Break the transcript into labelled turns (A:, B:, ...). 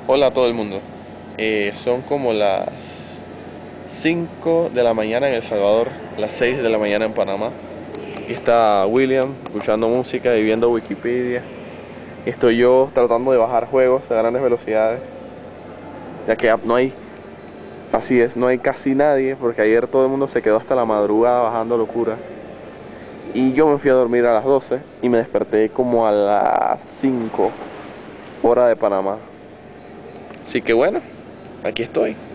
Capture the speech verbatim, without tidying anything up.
A: Hola a todo el mundo. Eh, son como las cinco de la mañana en El Salvador, las seis de la mañana en Panamá. Aquí está William escuchando música y viendo Wikipedia. Estoy yo tratando de bajar juegos a grandes velocidades, ya que no hay, así es, no hay casi nadie, porque ayer todo el mundo se quedó hasta la madrugada bajando locuras. Y yo me fui a dormir a las doce y me desperté como a las cinco hora de Panamá. Así que bueno, aquí estoy.